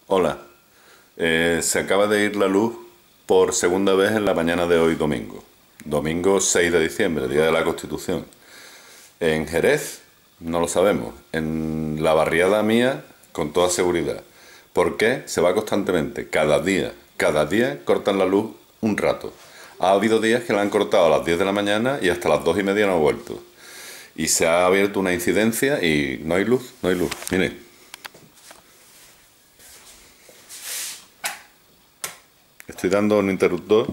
Hola, se acaba de ir la luz por segunda vez en la mañana de hoy domingo. Domingo 6 de diciembre, Día de la Constitución. En Jerez no lo sabemos. En la barriada mía, con toda seguridad. ¿Por qué? Se va constantemente. Cada día cortan la luz un rato. Ha habido días que la han cortado a las 10 de la mañana y hasta las 2:30 no ha vuelto. Y se ha abierto una incidencia y no hay luz, no hay luz. Miren. Estoy dando un interruptor.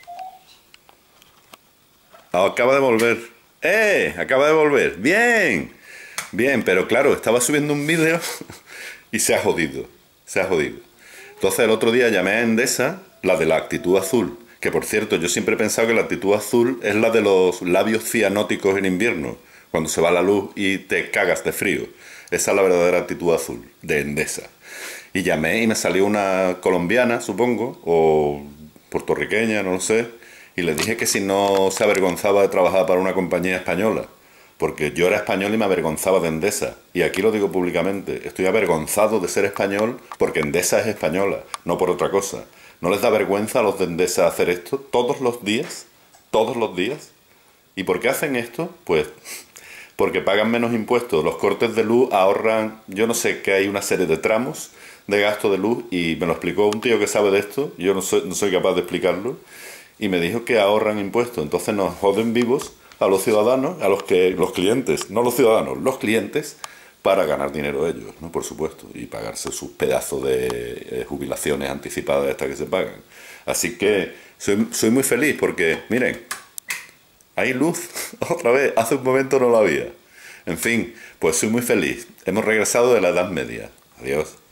Acaba de volver. Acaba de volver. Bien. Bien, pero claro, estaba subiendo un vídeo y se ha jodido. Se ha jodido. Entonces el otro día llamé a Endesa, la de la actitud azul. Que por cierto, yo siempre he pensado que la actitud azul es la de los labios cianóticos en invierno. Cuando se va la luz y te cagas de frío. Esa es la verdadera actitud azul de Endesa. Y llamé y me salió una colombiana, supongo, o puertorriqueña, no lo sé, y le dije que si no se avergonzaba de trabajar para una compañía española, porque yo era español y me avergonzaba de Endesa. Y aquí lo digo públicamente, estoy avergonzado de ser español porque Endesa es española, no por otra cosa. ¿No les da vergüenza a los de Endesa hacer esto todos los días? ¿Todos los días? ¿Y por qué hacen esto? Pues porque pagan menos impuestos. Los cortes de luz ahorran, yo no sé, que hay una serie de tramos de gasto de luz y me lo explicó un tío que sabe de esto, yo no soy capaz de explicarlo, y me dijo que ahorran impuestos. Entonces nos joden vivos a los ciudadanos, los clientes, no los ciudadanos, los clientes, para ganar dinero ellos, ¿no? Por supuesto, y pagarse sus pedazos de jubilaciones anticipadas estas que se pagan. Así que soy muy feliz porque, miren, hay luz, otra vez, hace un momento no la había. En fin, pues soy muy feliz. Hemos regresado de la Edad Media. Adiós.